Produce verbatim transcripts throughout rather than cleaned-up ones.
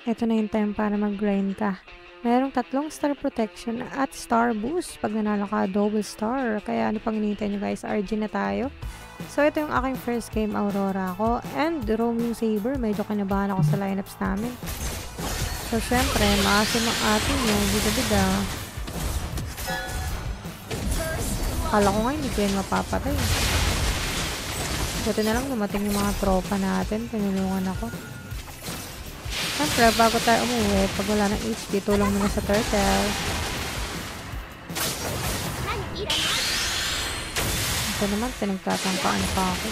Ito na yung time para mag-grind ka. Merong tatlong star protection at star boost pag nanalo ka double star. Kaya ano pang hinihintay nyo guys, R G na tayo. So ito yung aking first game, Aurora ako. And roaming saber, medyo kinabahan ako sa lineups namin. So syempre, maasim ang ating yung bida-bida. Akala ko nga hindi ko yun mapapatay. Buti na lang dumating yung mga tropa natin, pinulungan ako. Siyempre, bago tayo umuwi, pag wala ng H P, tulong muna sa turtle. Ito naman, pinagtatangkaan pa ako.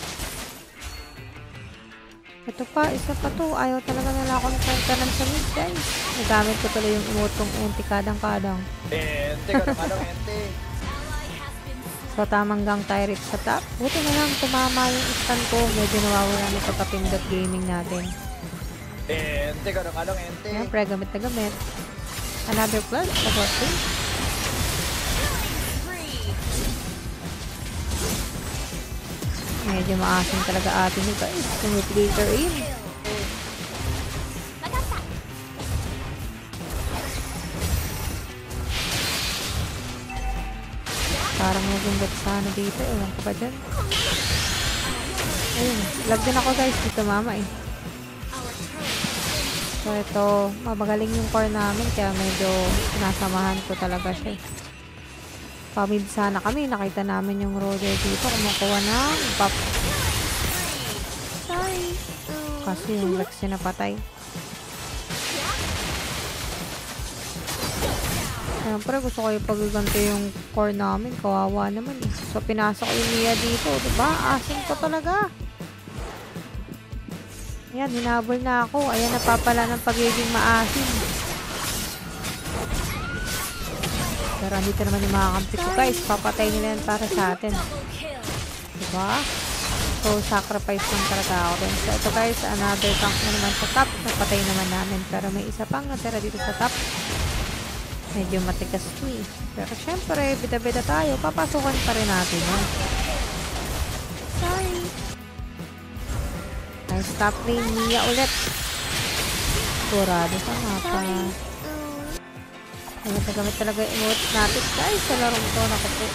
Ito pa, isa pa to. Ayaw talaga nila akong tantanan sa mid, guys. Nagamit ko tuloy yung emote kong ente kadang-kadang. Ente, kadang-kadang ente. So, tamang gang tayo rin sa top. Buti na lang, tumama yung stand ko. Medyo nawawala na sa kapindot gaming natin. Ente, kadang-kadang ente. Siyempre, gamit na gamit. Another plus, about two. Medyo maasim talaga atin nyo guys. Tumipiliter in. Parang magumbet sana dito. Ewan ko ba dyan? Ayun. Lag din ako guys. Dito mama eh. So ito, mabagaling yung core namin kaya medyo sinasamahan ko talaga siya. Pamid sana kami, nakita namin yung roller dito, kumukuha ng pop. Sorry. Kasi yung Rex na patay. Siyempre gusto ko ipagaganti yung core namin, kawawa naman eh. So pinasok yung Mia dito, diba? Asin ko talaga. Ayan, hinabol na ako. Ayan, napapala ng pagiging maasim. Pero dito naman yung mga kampi ko, guys. Papatay nila yan para sa atin. Diba? So, sacrifice lang talaga ako din. So, ito guys, another tank na naman sa top. Napatay naman namin. Pero may isa pang natira dito sa top. Medyo matigas to eh. Pero syempre, bida-bida tayo. Papasukan pa rin natin yan. Sorry. Nice top lane, Mia ulit. Kurado sa mapa. Gamit na gamit talaga yung emote natin guys sa larong to. Naku po.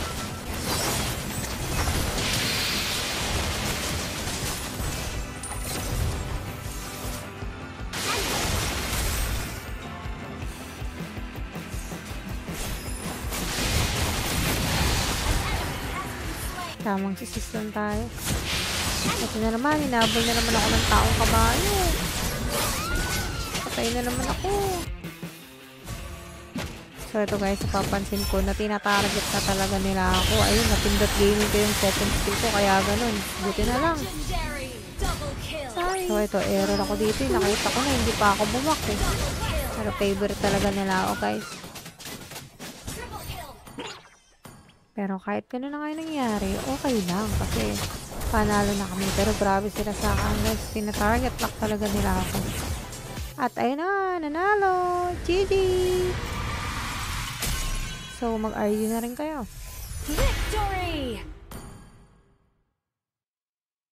Tamang sisis lang tayo. Ito na naman, hinabol na naman ako ng taong kabayo. Patay na naman ako. So ito guys, napapansin ko na tinatarget na talaga nila ako. Ayun, napindot gaming ko yung second skill ko, kaya ganun. Buti na lang. So ito, error ako dito. Nakita ko na, hindi pa ako bumak eh. Pero favorite talaga nila ako guys. Pero kahit gano'n na nga yung nangyari, okay lang. Kasi panalo na kami. Pero grabe sila sa akin guys. Tinatarget lock talaga nila ako. At ayun na, nanalo! G G! So, mag-R U na rin kayo. Victory!